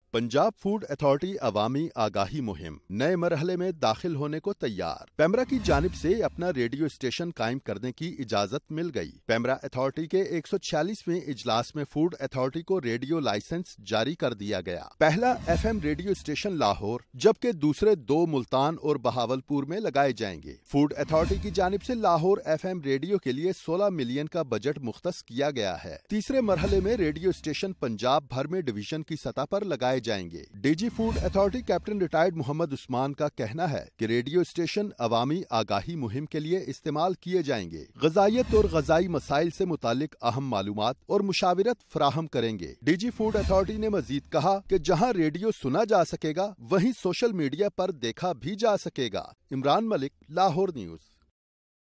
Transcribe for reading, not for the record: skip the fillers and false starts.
Punjab food authority अवामी आगाही मुहिम नए मरहले में दाखिल होने को तैयार। पेमरा की जानिब से अपना रेडियो स्टेशन कायम करने की इजाजत मिल गई। पेमरा अथॉरिटी के 146वें इजलास में फूड अथॉरिटी को रेडियो लाइसेंस जारी कर दिया गया। पहला FM रेडियो स्टेशन लाहौर, जबकि दूसरे 2 मुल्तान और बहावलपुर में लगाए जाएंगे। फूड अथॉरिटी की जानिब से लाहौर FM रेडियो के लिए 16 मिलियन का बजट मुख्तस किया गया है। तीसरे मरहले में रेडियो स्टेशन पंजाब भर में डिवीजन की सतह पर लगाए जाएंगे। DG food authority captain retired Mohammad Usman का कहना है कि रेडियो स्टेशन अवामी आगाही मुहिम के लिए इस्तेमाल किए जाएंगे। ग़िज़ाइयत और ग़िज़ाई मसाइल से मुतालिक अहम मालूमात और मुशावरत फराहम करेंगे। डीजी फूड अथॉरिटी ने मजीद कहा कि जहां रेडियो सुना जा सकेगा वहीं सोशल मीडिया पर देखा भी जा सकेगा। इमरान मलिक, लाहौर न्यूज़।